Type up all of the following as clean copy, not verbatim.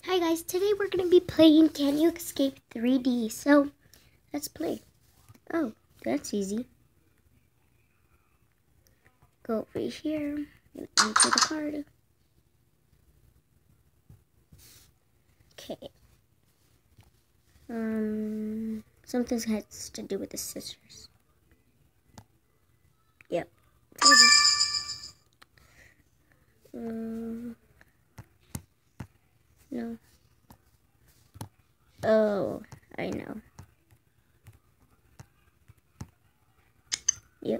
Hi guys, today we're going to be playing Can You Escape 3D, so let's play. Oh, that's easy. Go over here, enter the card. Okay. Something has to do with the scissors. Yep. No. Oh, I know. Yep.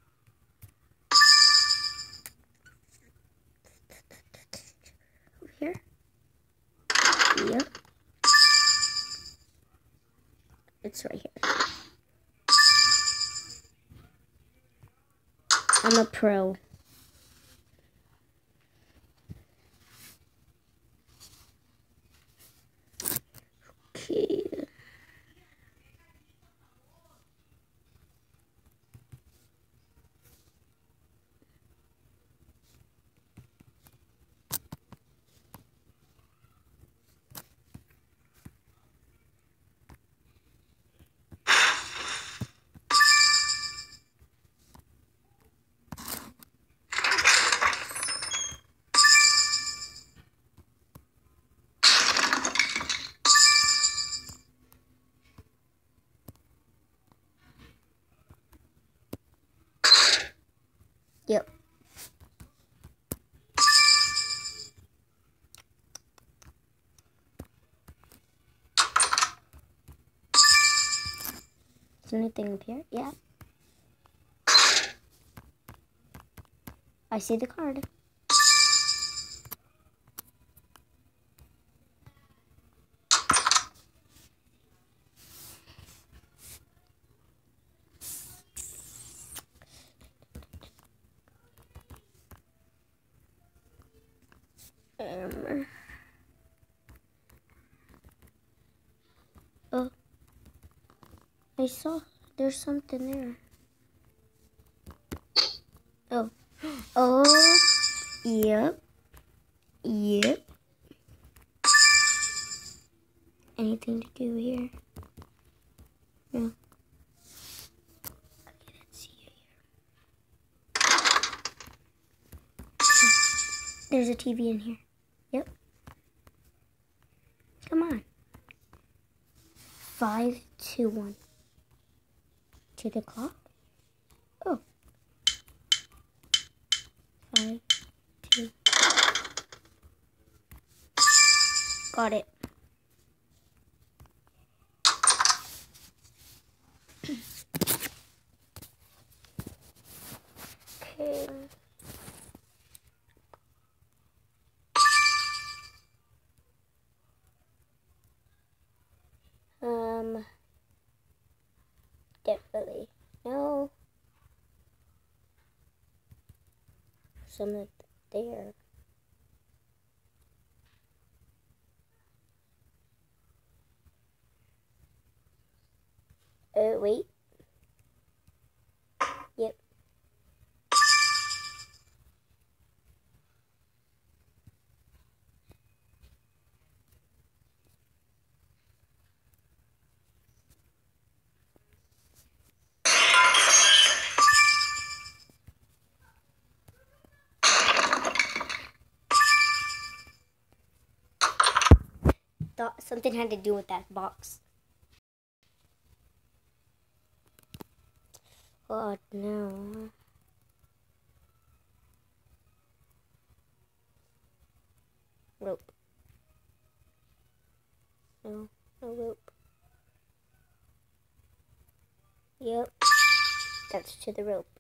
Over here. Yep. It's right here. I'm a pro. Okay. Yep. Is anything up here? Yeah. I see the card. Oh, I saw there's something there. Oh, oh, yep, yep. Anything to do here? No. Okay, let's see here. There's a TV in here. Yep. Come on. 5, 2, 1. To the clock? Oh. 5, 2. Got it. Okay. Definitely. No. Some there. Wait. Yep. Thought something had to do with that box. Oh no. Rope. No, no rope. Yep. That's to the rope.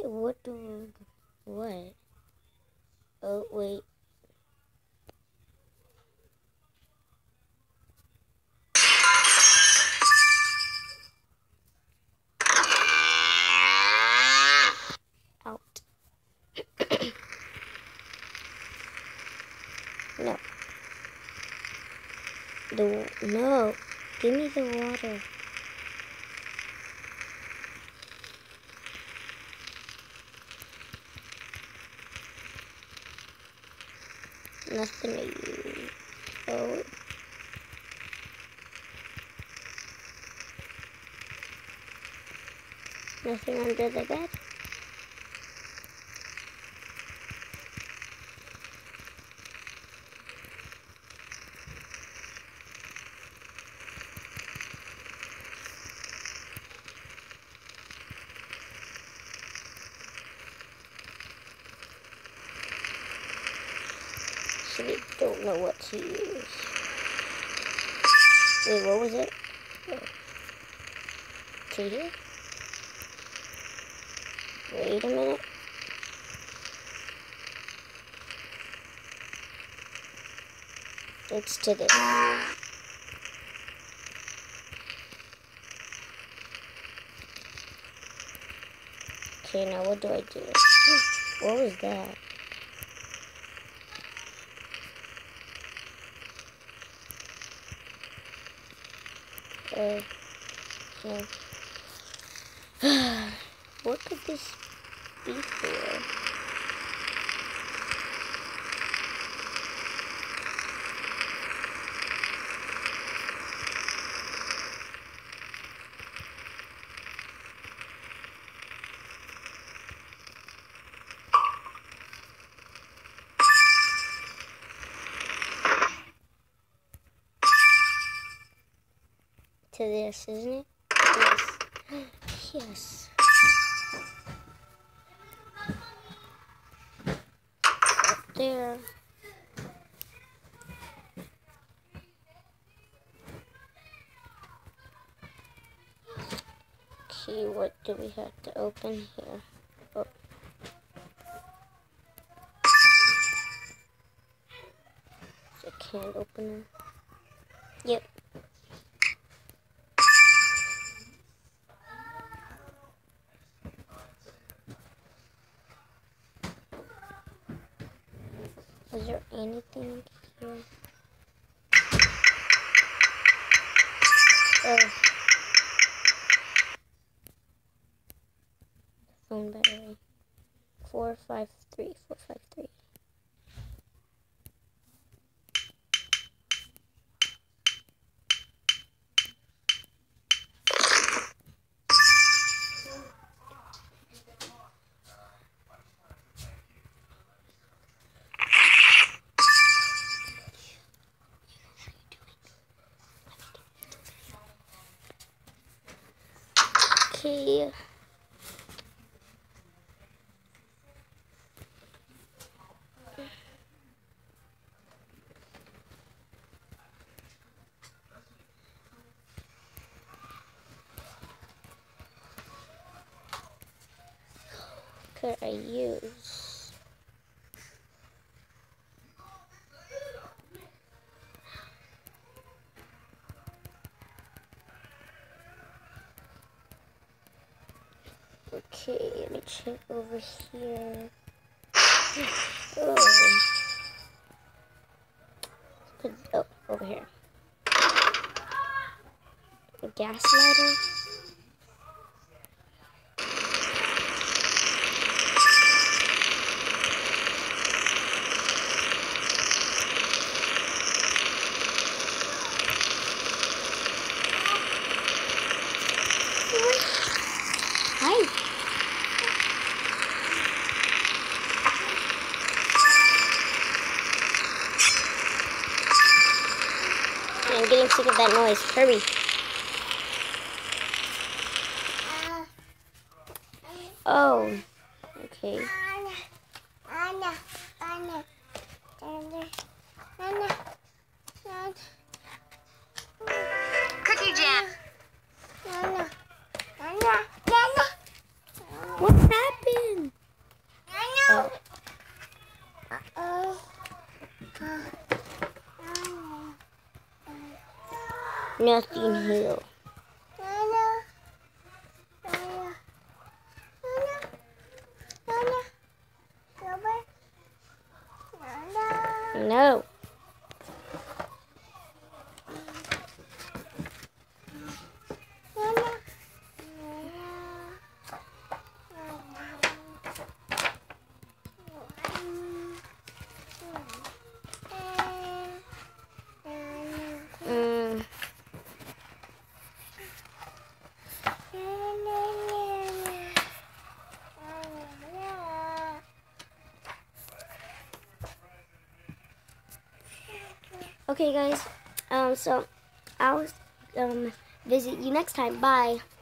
What? Oh, wait. Out. No. No. Give me the water. Nothing to use. Oh. Nothing under the bed. So we don't know what to use. Wait, what was it? Oh. To here? Wait a minute. It's to this. Okay, now what do I do? What was that? No. What could this be for? To this, isn't it? Yes. Yes. Up there. Okay, what do we have to open here? Oh. It's a can opener. Yep. Is there anything here? Oh. Phone battery. 453. Okay. Could I use? Okay, let me check over here. Oh, over here. A gas lighter. Hi. I'm getting sick of that noise. Hurry. Oh, okay. Cookie jam. What happened? Nothing here. No. Okay, guys. So I'll visit you next time. Bye.